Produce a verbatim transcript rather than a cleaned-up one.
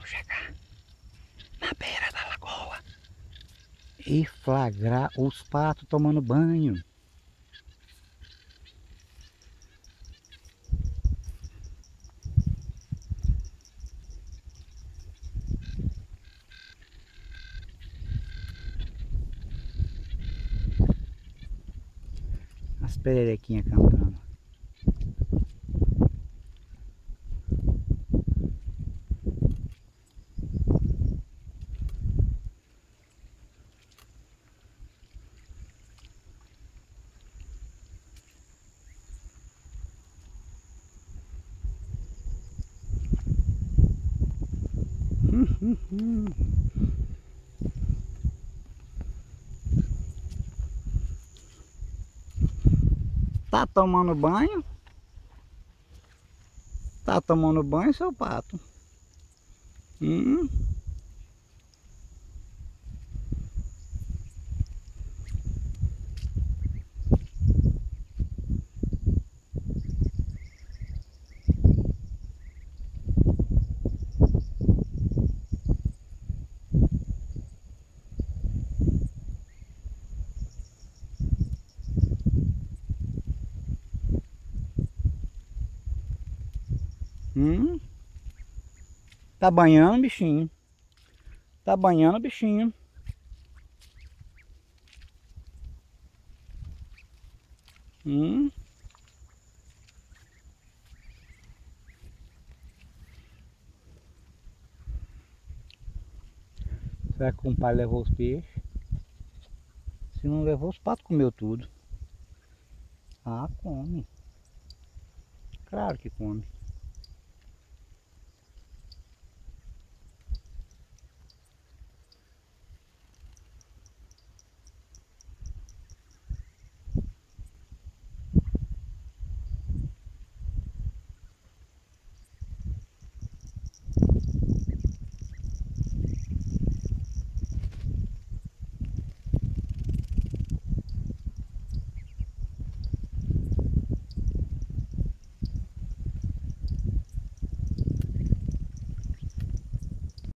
vou chegar na beira da lagoa e flagrar os patos tomando banho. As pererequinhas cantando. Tá tomando banho? Tá tomando banho, seu pato? Hum? Hum? Tá banhando, bichinho? Tá banhando, bichinho? Hum? Será que o pai levou os peixes? Se não levou, os patos comeu tudo. Ah, come. Claro que come.